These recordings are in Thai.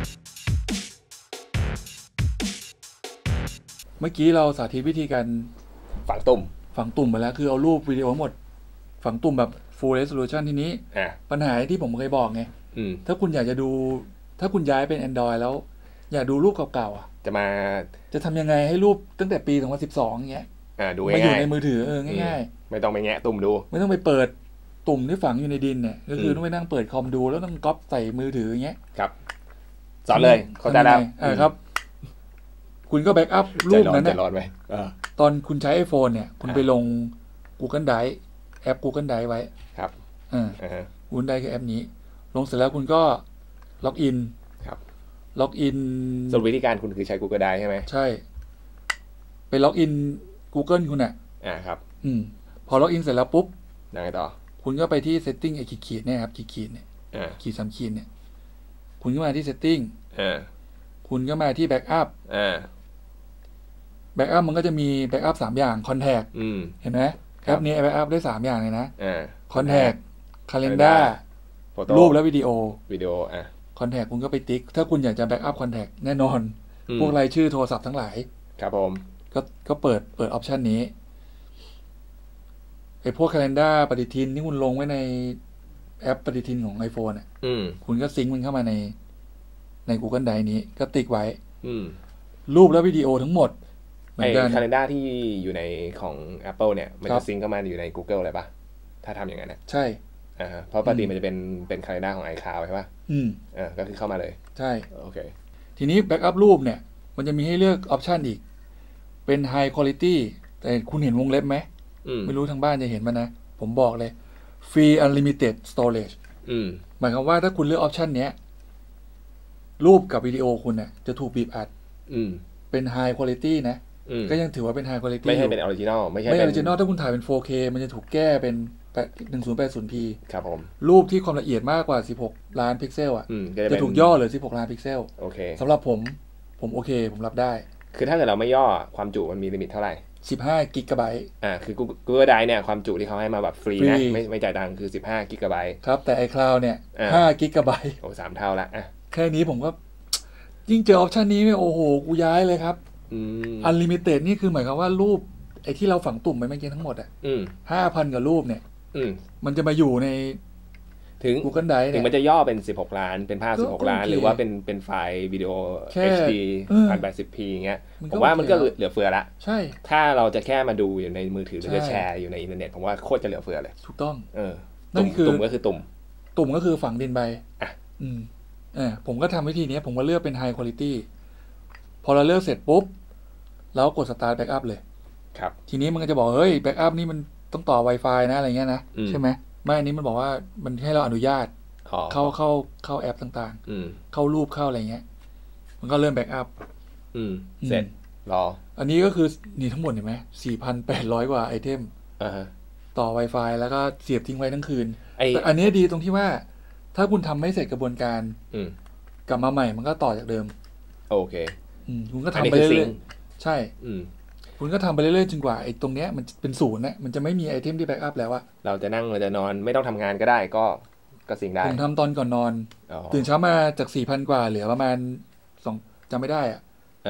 เมื่อกี้เราสาธิตวิธีการฝังตุ่มไปแล้วคือเอารูปวิดีโอหมดฝังตุ่มแบบ full resolution ทีนี้ปัญหาที่ผมเคยบอกไงถ้าคุณอยากจะดูถ้าคุณย้ายเป็น Android แล้วอยากดูรูปเก่าๆอ่ะจะทำยังไงให้รูปตั้งแต่ปี2012อย่างเงี้ยดูง่ายๆมาอยู่ในมือถือง่ายๆไม่ต้องไปแงะตุ่มดูไม่ต้องไปเปิดตุ่มที่ฝังอยู่ในดินเนี่ยก็คือต้องไปนั่งเปิดคอมดูแล้วต้องก๊อปใส่มือถืออย่างเงี้ยครับสอนเลยเข้าใจแล้วครับคุณก็แบ็กอัพรูปนั้นเนี่ยตอนคุณใช้ iPhone เนี่ยคุณไปลง Google Drive แอป Google Drive ไว้ครับ Google Drive คือแอปนี้ลงเสร็จแล้วคุณก็ล็อกอินครับล็อกอินส่วนวิธีการคุณคือใช้ Google Drive ใช่ไหมใช่ไปล็อกอิน Google คุณครับพอล็อกอินเสร็จแล้วปุ๊บยังไงต่อคุณก็ไปที่ setting ไอ้ขีดเนี่ยครับขีดเนี่ยขีด3ขีดเนี่ยคุณก็มาที่ setting คุณก็มาที่ backup backup มันก็จะมี backup 3อย่าง contact เห็นไหมแอปนี้ backup ได้3อย่างเลยนะ contact calendar รูปและวิดีโอcontact คุณก็ไปติ๊กถ้าคุณอยากจะ backup contact แน่นอนพวกรายชื่อโทรศัพท์ทั้งหลายครับผมก็เปิดออปชันนี้ไอ้พวก calendar ปฏิทินที่คุณลงไว้ในแอปปฏิทินของ iPhone คุณก็ซิงค์มันเข้ามาใน Google Drive นี้ก็ติ๊กไว้รูปและวิดีโอทั้งหมดไอ้ calendar ที่อยู่ในของ Apple เนี่ยมันจะซิงค์เข้ามาอยู่ใน Google เลยป่ะถ้าทำอย่างนั้นนะใช่เพราะปกติมันจะเป็น calendar ของ iCloud ใช่ป่ะก็คือเข้ามาเลยใช่โอเคทีนี้ backup รูปเนี่ยมันจะมีให้เลือกออปชันอีกเป็น high quality แต่คุณเห็นวงเล็บไหมไม่รู้ทางบ้านจะเห็นมั้ยนะผมบอกเลย free unlimited storage หมายความว่าถ้าคุณเลือกออปชันเนี้ยรูปกับวิดีโอคุณเนี่ยจะถูกบีบอัดเป็น high quality นะก็ยังถือว่าเป็น high quality ไม่ใช่เป็น original ไม่ใช่ original ถ้าคุณถ่ายเป็น 4K มันจะถูกแก้เป็น 1080p ครับผมรูปที่ความละเอียดมากกว่า16ล้านพิกเซลจะถูกย่อเหลือ16ล้านพิกเซลโอเคสำหรับผมโอเคผมรับได้คือถ้าเกิดเราไม่ย่อความจุมันมีลิมิตเท่าไหร่ 15 กิกะไบต์คือ Google Drive เนี่ยความจุที่เขาให้มาแบบฟรีนะไม่จ่ายตังค์คือ15 กิกะไบต์ครับแต่ iCloud เนี่ย5 กิกะไบต์โอ้3เท่าละแค่นี้ผมก็ยิ่งเจอออปชันนี้เนี่ยโอ้โหกูย้ายเลยครับUnlimited นี่คือหมายความว่ารูปไอ้ที่เราฝังตุ่มไปเมื่อกี้ทั้งหมด5,000 กว่ารูปเนี่ยมันจะมาอยู่ในถึง Google Drive เนี่ยถึงมันจะย่อเป็น16ล้านเป็นภาพ16ล้านหรือว่าเป็นไฟล์วิดีโอ HD 1080p อย่างเงี้ยผมว่ามันก็เหลือเฟือละใช่ถ้าเราจะแค่มาดูอยู่ในมือถือหรือจะแชร์อยู่ในอินเทอร์เน็ตผมว่าโคตรจะเหลือเฟือเลยถูกต้องนั่นคือตุ่มก็คือตุ่มก็คือฝังดินไปผมก็ทำวิธีนี้ผมก็เลือกเป็น High Quality พอเราเลือกเสร็จปุ๊บเรากด Start Backup เลยครับทีนี้มันก็จะบอกเฮ้ย Backup นี่มันต้องต่อ Wi-Fi นะอะไรเงี้ยนะใช่ไหมไม่อันนี้มันบอกว่ามันให้เราอนุญาตเข้าแอปต่างๆเข้ารูปเข้าอะไรเงี้ยมันก็เริ่ม Backup เสร็จรออันนี้ก็คือนี่ทั้งหมดเห็นไหม 4,800 กว่าไอเทมต่อ Wi-Fi แล้วก็เสียบทิ้งไว้ทั้งคืนแต่อันนี้ดีตรงที่ว่าถ้าคุณทำไม่เสร็จกระบวนการกลับมาใหม่มันก็ต่อจากเดิมโอเคคุณก็ทำไปเรื่อยๆใช่คุณก็ทำไปเรื่อยๆจนกว่าไอ้ตรงเนี้ยมันเป็นศูนย์นะมันจะไม่มีไอเทมที่แบ็กอัพแล้วอะเราจะนั่งเราจะนอนไม่ต้องทำงานก็ได้ก็สิ่งได้ผมทำตอนก่อนนอนตื่นเช้ามาจาก 4,000 กว่าเหลือประมาณ2จำไม่ได้อะ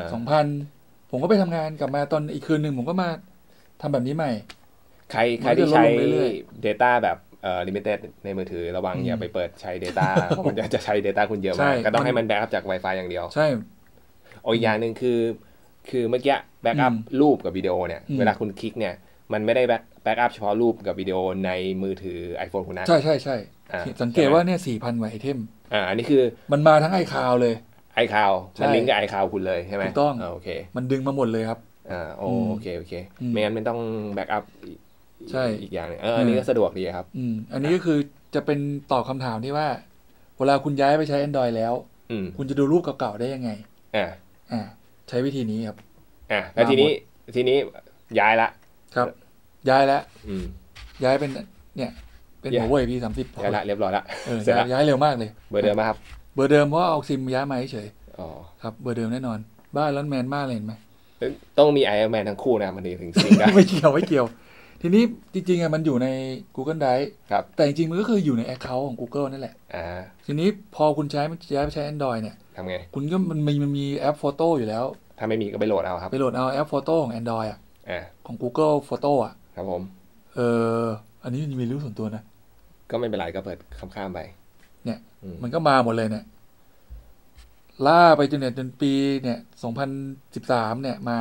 2,000 ผมก็ไปทำงานกลับมาตอนอีกคืนนึงผมก็มาทำแบบนี้ใหม่ใครที่ใช้ data แบบlimited ในมือถือระวังอย่าไปเปิดใช้ data มันจะใช้ data คุณเยอะมากก็ต้องให้มันแบ็กอัพจาก Wi-Fi อย่างเดียวใช่อีกอย่างนึงคือเมื่อกี้แบ็กอัพรูปกับวิดีโอเนี่ยเวลาคุณคลิกเนี่ยมันไม่ได้แบ็กอัพเฉพาะรูปกับวิดีโอในมือถือ iPhone คุณนะใช่สังเกตว่าเนี่ย 4,000 กว่าไอเทมอันนี้คือมันมาทั้ง iCloud เลย iCloud มันลิงก์กับ iCloud คุณเลยใช่ไหมถูกต้องโอเคมันดึงมาหมดเลยครับโอเคไม่งั้นไม่ต้องแบ็กอัพใช่อีกอย่างนึงอันนี้ก็สะดวกดีครับอันนี้ก็คือจะเป็นตอบคำถามที่ว่าเวลาคุณย้ายไปใช้ Android แล้วคุณจะดูรูปเก่าๆได้ยังไงใช้วิธีนี้ครับแล้วทีนี้ย้ายละครับย้ายแล้วย้ายเป็นเนี่ยเป็นหัวเว่ย P30 ย้ายละเรียบร้อยละย้ายเร็วมากเลยเบอร์เดิมครับเบอร์เดิมเพราะเอาซิมย้ายมาเฉยครับเบอร์เดิมแน่นอนบ้านร้อนแมนมากเลยเห็นไหมต้องมีไอรอนแมนทั้งคู่นะมันถึงซิงได้ไม่เกี่ยวทีนี้จริงๆมันอยู่ใน Google Drive ครับแต่จริงๆมันก็คืออยู่ใน Account ของ Google นั่นแหละทีนี้พอคุณย้ายไปใช้ Android เนี่ยทำไงคุณก็มันมีแอปโฟโต้อยู่แล้วถ้าไม่มีก็ไปโหลดเอาครับไปโหลดเอาแอปโฟโต้ของ Android ของ Google Photo ครับผมอันนี้มีรูปส่วนตัวนะก็ไม่เป็นไรก็เปิดข้ามไปเนี่ยมันก็มาหมดเลยเนี่ยล่าไปจนปีเนี่ย2013เนี่ยมา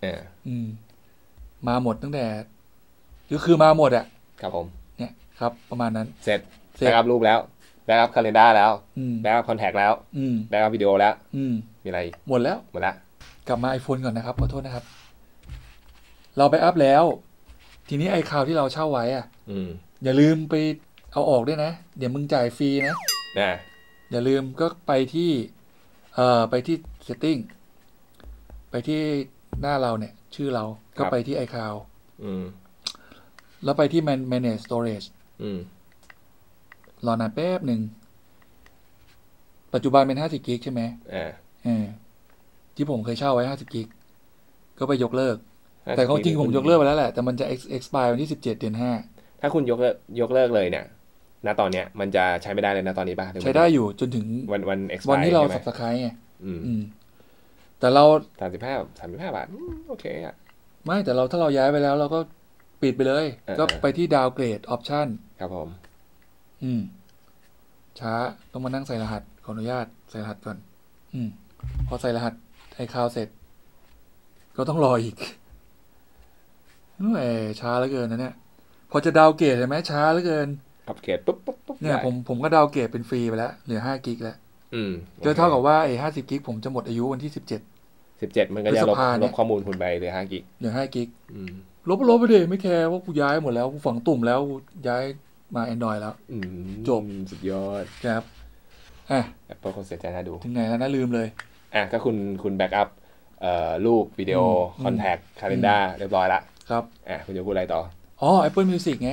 มาหมดตั้งแต่ก็คือมาหมดครับผมเนี่ยครับประมาณนั้นเสร็จแบ็กอัพรูปแล้วแบ็กอัพคาเลนดาร์แล้วแบ็กอัพคอนแทคแล้วแบ็กอัพวิดีโอแล้วมีอะไรหมดแล้วกลับมา iPhone ก่อนนะครับขอโทษนะครับเราแบ็กอัพแล้วทีนี้iCloudที่เราเช่าไว้อย่าลืมไปเอาออกด้วยนะเดี๋ยวมึงจ่ายฟรีนะอย่าลืมก็ไปที่setting ไปที่หน้าเราเนี่ยชื่อเราก็ไปที่ iCloud แล้วไปที่ manage storage รอนานแป๊บหนึ่งปัจจุบันเป็น50 กิกใช่ไหมที่ผมเคยเช่าไว้50 กิกก็ไปยกเลิกแต่จริงผมยกเลิกไปแล้วแหละแต่มันจะ expire วันที่17 เดือน 5 ถ้าคุณยกเลิกเลยเนี่ยณตอนเนี้ยมันจะใช้ไม่ได้เลยนะตอนนี้ป่ะใช้ได้อยู่จนถึงวันที่เรา subscribe ไงแต่เรา 35 บาทโอเคไม่แต่ถ้าเราย้ายไปแล้วเราก็ปิดไปเลยก็ไปที่ downgrade option ครับผมช้าต้องมานั่งใส่รหัสขออนุญาตใส่รหัสก่อนพอใส่รหัสiCloudเสร็จก็ต้องรออีกช้าเหลือเกินนะเนี่ยพอจะดาวเกรดใช่ไหมช้าเหลือเกินอัปเกรดปุ๊บเนี่ยผมก็ดาวเกรดเป็นฟรีไปแล้วเหลือ5 กิกแล้วก็เท่ากับว่า50 กิกผมจะหมดอายุวันที่17 มันก็จะลบข้อมูลคุณไปเหลือ5 กิกเหลือ5 กิกลบไปดิไม่แคร์ว่ากูย้ายหมดแล้วกูฝังตุ่มแล้วย้ายมา Android แล้วจบสุดยอดครับ Apple คนเสียใจน่าดูถึงไหนแล้วน่าลืมเลยก็คุณแบ็กอัพรูปวิดีโอคอนแทคคาเลนดาร์เรียบร้อยละครับคุณจะพูดอะไรต่อ Apple Music ไง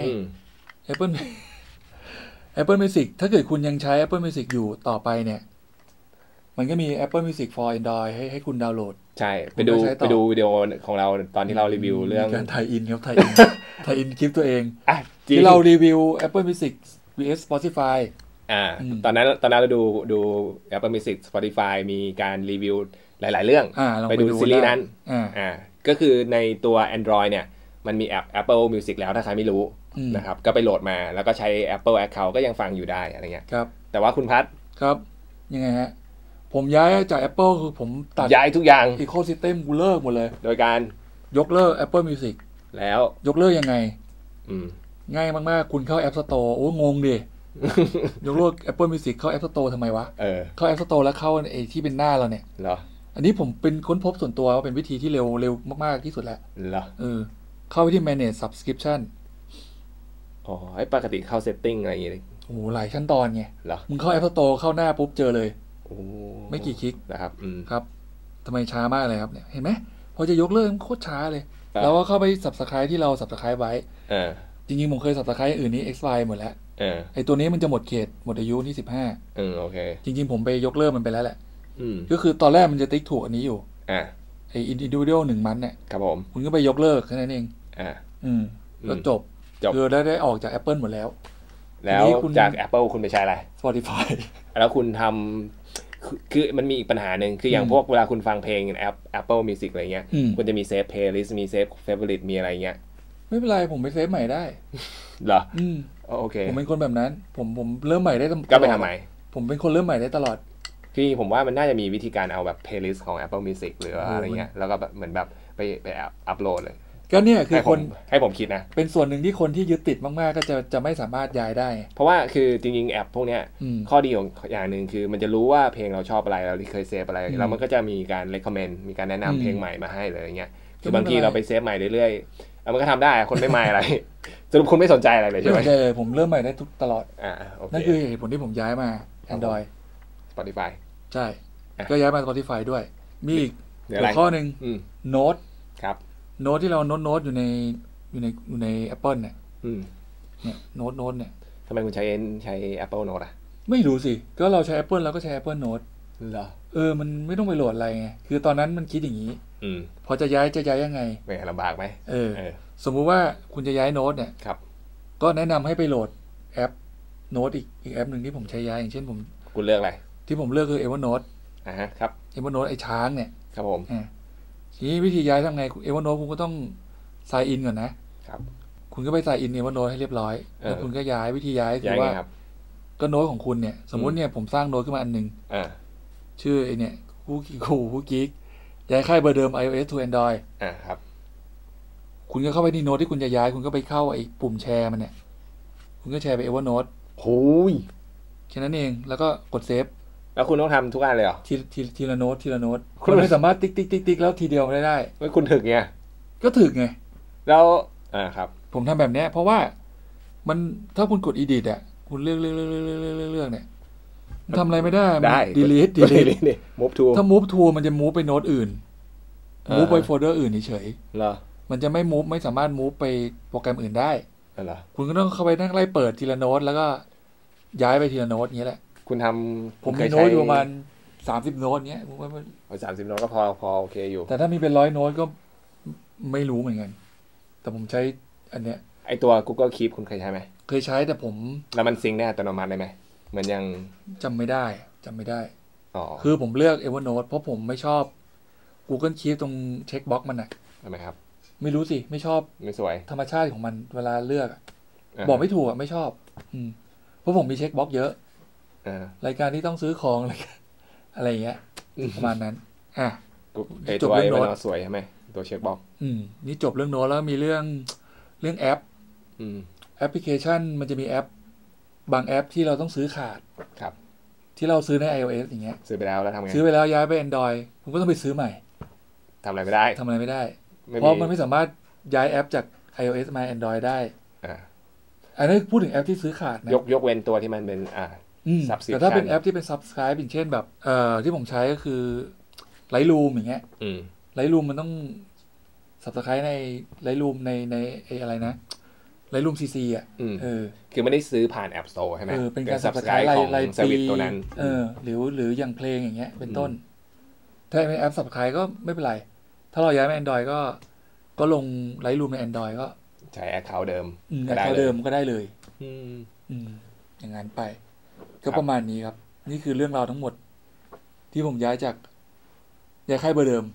Apple Music ถ้าเกิดคุณยังใช้ Apple Music อยู่ต่อไปเนี่ยมันก็มี Apple Music for Android ให้คุณดาวน์โหลดใช่ไปดูวิดีโอของเราตอนที่เรารีวิวเรื่องการไทยอินครับไทยอินคลิปตัวเองที่เรารีวิว Apple Music vs Spotify ตอนนั้นเราดู Apple Music Spotify มีการรีวิวหลายๆเรื่องไปดูซีรีส์นั้นก็คือในตัว Android เนี่ยมันมีแอป Apple Music แล้วถ้าใครไม่รู้นะครับก็ไปโหลดมาแล้วก็ใช้ Apple Account ก็ยังฟังอยู่ได้อะไรเงี้ยครับแต่ว่าคุณพัทครับยังไงฮะผมย้ายจาก Apple คือผมตัดย้ายทุกอย่าง Ecosystem กูเลิกหมดเลยโดยการยกเลิก Apple Music แล้วยกเลิกยังไงง่ายมากๆคุณเข้า App Store โอ้งงดิยกเลิก Apple Music เข้า App Store ทำไมวะเข้า App Store แล้วเข้าไอ้ที่เป็นหน้าเราเนี่ยเหรออันนี้ผมเป็นค้นพบส่วนตัวว่าเป็นวิธีที่เร็วมากๆที่สุดแล้วเหรอเข้าไปที่ manage subscription ไอ้ปกติเข้า setting อะไรอย่างเงี้ยโอ้หลายขั้นตอนไงเหรอมึงเข้า App Store เข้าหน้าปุ๊บเจอเลยไม่กี่คลิกนะครับครับทำไมช้ามากเลยครับเนี่ยเห็นไหมพอจะยกเลิกโคตรช้าเลยแล้วก็เข้าไป subscribe ที่เรา subscribe ไว้จริงๆผมเคย subscribe อื่นนี้ expire หมดแล้วไอ้ตัวนี้มันจะหมดเขตหมดอายุที่ 15โอเคจริงๆผมไปยกเลิกมันไปแล้วแหละก็คือตอนแรกมันจะติ๊กถูกอันนี้อยู่ไอ้ individual 1 มันเนี่ยครับผมคุณก็ไปยกเลิกแค่นั้นเองก็จบคือได้ออกจาก Apple หมดแล้วจาก Apple คุณไปใช้อะไร Spotify แล้วคุณทำคือมันมีอีกปัญหาหนึ่งคืออย่างพวกเวลาคุณฟังเพลงแอป Apple Music อะไรเงี้ยคุณจะมีเซฟเพลย์ลิสต์มีเซฟเฟเวอริตมีอะไรเงี้ยไม่เป็นไรผมไปเซฟใหม่ได้เหรอโอเคผมเป็นคนแบบนั้นผมเริ่มใหม่ได้ตลอดก็ไปทำใหม่ผมเป็นคนเริ่มใหม่ได้ตลอดพี่ผมว่ามันน่าจะมีวิธีการเอาแบบเพลย์ลิสต์ของ Apple Music หรืออะไรเงี้ยแล้วก็แบบเหมือนแบบไปอัพโหลดเลยก็เนี่ยคือคนให้ผมคิดนะเป็นส่วนหนึ่งที่คนที่ยึดติดมากๆก็จะไม่สามารถย้ายได้เพราะว่าคือจริงๆแอปพวกเนี้ยข้อดีของอย่างหนึ่งคือมันจะรู้ว่าเพลงเราชอบอะไรเราเคยเซฟอะไรแล้วมันก็จะมีการ recommend มีการแนะนำเพลงใหม่มาให้เลยอย่างเงี้ยคือบางทีเราไปเซฟใหม่เรื่อยๆแล้วมันก็ทำได้คนไม่ใหม่อะไรสรุปคุณไม่สนใจอะไรเลยใช่ไหมใช่ผมเริ่มใหม่ได้ตลอดนั่นคือเหตุผลที่ผมย้ายมา Android Spotify ใช่ก็ย้ายมา Spotify ด้วยมีอีกข้อนึง Note ครับโน้ตที่เราโน้ตอยู่ใน Apple เนี่ยโน้ตเนี่ยทำไมคุณใช้ Apple Note อ่ะไม่รู้สิก็เราใช้ Apple แล้วก็ใช้ Apple Note เหรอมันไม่ต้องไปโหลดอะไรไงคือตอนนั้นมันคิดอย่างนี้พอจะย้ายยังไงไม่ลำบากไหมสมมุติว่าคุณจะย้ายโน้ตเนี่ยครับก็แนะนำให้ไปโหลดแอปโน้ตอีกแอปหนึ่งที่ผมใช้ย้ายอย่างเช่นคุณเลือกอะไรที่ผมเลือกคือ Evernote ครับ Evernote ไอ้ช้างเนี่ยครับผมทีนี้วิธีย้ายทำไง Evernote คุณก็ต้อง sign in ก่อนนะครับคุณก็ไป sign in Evernote ให้เรียบร้อยแล้วคุณก็ย้ายวิธีย้ายคือว่าก็โน้ตของคุณเนี่ยสมมุติเนี่ยผมสร้างโน้ตขึ้นมาอันนึงชื่อไอเนี่ยคู่กิ๊กย้ายค่ายเบอร์เดิม iOS to Android ครับคุณก็เข้าไปที่โน้ตที่คุณจะย้ายคุณก็ไปเข้าไอ้ปุ่มแชร์มันเนี่ยคุณก็แชร์ไป Evernote โอ้ยแค่นั้นเองแล้วก็กดเซฟแล้วคุณต้องทำทุกอันเลยเหรอทีละโน้ตคุณไม่สามารถติ๊กแล้วทีเดียวไม่ได้ไม่คุณถึกไงก็ถึกไงแล้วครับผมทำแบบเนี้ยเพราะว่ามันถ้าคุณกด edit อ่ะคุณเลือกเนี่ยทำอะไรไม่ได้delete move to ถ้า move to มันจะ move ไปโน้ตอื่น move ไปโฟลเดอร์อื่นเฉยเหรอมันจะไม่ move ไม่สามารถ move ไปโปรแกรมอื่นได้เหรอคุณก็ต้องเข้าไปนั่งไล่เปิดทีละโน้ตแล้วก็ย้ายไปทีละโน้ตอย่างเงี้ยแหละคุณทำผมมีโน้ตอยู่ประมาณ30โน้ตเงี้ยผมว่า 30โน้ตก็พอโอเคอยู่แต่ถ้ามีเป็น100โน้ตก็ไม่รู้เหมือนกันแต่ผมใช้อันเนี้ยไอตัว Google Keep คุณเคยใช้ไหมเคยใช้แต่ผมแล้วมันซิงค์ได้อัตโนมัติได้ไหมเหมือนยังจำไม่ได้คือผมเลือก Evernote เพราะผมไม่ชอบ Google Keep ตรงเช็คบ็อกซ์มันน่ะทำไมครับไม่รู้สิไม่ชอบไม่สวยธรรมชาติของมันเวลาเลือกบอกไม่ถูกไม่ชอบเพราะผมมีเช็คบ็อกซ์เยอะรายการที่ต้องซื้อของอะไรอย่างเงี้ยประมาณนั้นจบเรื่องโน้ตสวยใช่ไหมตัวเช็คบ็อกซ์นี่จบเรื่องโน้ตแล้วมีเรื่องแอปแอปพลิเคชันมันจะมีแอปบางแอปที่เราต้องซื้อขาดครับที่เราซื้อใน iOS อย่างเงี้ยซื้อไปแล้วทำไงซื้อไปแล้วย้ายไป Android ผมก็ต้องไปซื้อใหม่ทำอะไรไม่ได้เพราะมันไม่สามารถย้ายแอปจาก iOS มา Android ได้อันนี้พูดถึงแอปที่ซื้อขาดนะยกเว้นตัวที่มันเป็นแต่ถ้าเป็นแอปที่เป็น subscribe อย่างเช่นแบบที่ผมใช้ก็คือ Lightroom อย่างเงี้ยLightroom มันต้อง subscribe ใน Lightroom ในอะไรนะLightroom CC อ่ะคือไม่ได้ซื้อผ่าน App Store ใช่ไหมเป็นการ subscribe รายปีตัวนั้นหรืออย่างเพลงอย่างเงี้ยเป็นต้นถ้าเป็นแอป subscribe ก็ไม่เป็นไรถ้าเราย้ายมา Android ก็ลง Lightroom ใน Android ก็ใช้ account เดิมก็ได้เลยอย่างนั้นไปก็ประมาณนี้ครับนี่คือเรื่องราวทั้งหมดที่ผมย้ายค่ายเบอร์เดิม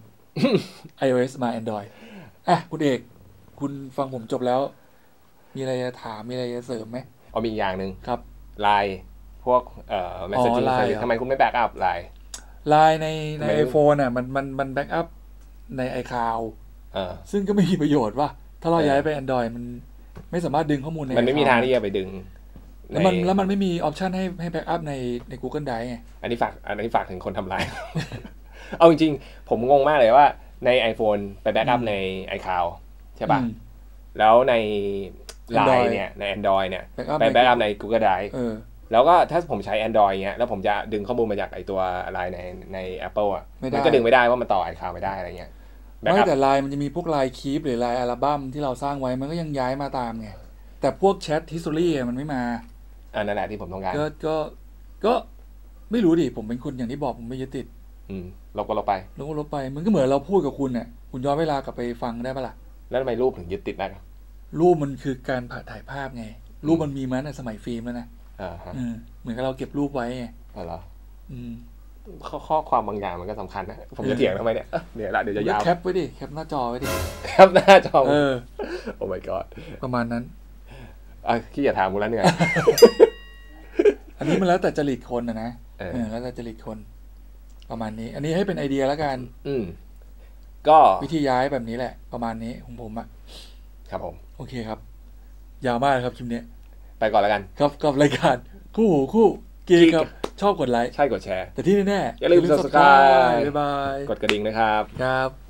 iOS มา Android คุณเอกคุณฟังผมจบแล้วมีอะไรจะถามมีอะไรจะเสริมไหมมีอีกอย่างนึงครับ LINE พวกmessaging service ทำไมคุณไม่แบ็กอัพ LINE ใน iPhone อ่ะมันแบ็กอัพใน iCloud ซึ่งก็ไม่มีประโยชน์ว่าถ้าเราย้ายไป Android มันไม่สามารถดึงข้อมูลในมันไม่มีทางที่จะไปดึงแล้วมันไม่มีออปชันให้แบ็กอัพใน Google Drive ไงอันนี้ฝากถึงคนทำ LINE เอาจริงๆผมงงมากเลยว่าใน iPhone ไปแบ็กอัพใน iCloud ใช่ป่ะแล้วใน LINE เนี่ยใน Android เนี่ยไปแบ็กอัพใน Google Drive แล้วก็ถ้าผมใช้ Android เงี้ยแล้วผมจะดึงข้อมูลมาจากไอตัว LINE ใน Apple อ่ะมันก็ดึงไม่ได้ว่ามันต่อ iCloud ไม่ได้อะไรเงี้ยไม่แต่ LINE มันจะมีพวก LINE Keep หรือ LINE อัลบั้มที่เราสร้างไว้มันก็ยังย้ายมาตามไงแต่พวกแชท history มันไม่มานั่นแหละที่ผมต้องการก็ไม่รู้ดิผมเป็นคนอย่างที่บอกผมไม่ยึดติดลบไปมันก็เหมือนเราพูดกับคุณเนี่ยคุณย้อนเวลากลับไปฟังได้ปะล่ะแล้วทำไมรูปถึงยึดติดได้รูปมันคือการถ่ายภาพไงรูปมันมีมาในสมัยฟิล์มแล้วนะเหมือนกับเราเก็บรูปไว้ไงเหรอข้อความบางอย่างมันก็สำคัญนะผมจะเถียงทำไมเนี่ยเดี๋ยวจะยาวแคปไว้ดิแคปหน้าจอไว้ดิแคปหน้าจอโอ้ my god ประมาณนั้นขี้อย่าถามกูแล้วเหนื่อยอันนี้มันแล้วแต่จริตคนนะแล้วแต่จริตคนประมาณนี้อันนี้ให้เป็นไอเดียแล้วกันก็วิธีย้ายแบบนี้แหละประมาณนี้ของผมครับผมโอเคครับยาวมากครับคลิปนี้ไปก่อนแล้วกันครับกับรายการคู่หูคู่กีครับชอบกดไลค์ใช่กดแชร์แต่ที่แน่อย่าลืม Subscribe บ๊ายบายกดกระดิ่งนะครับครับ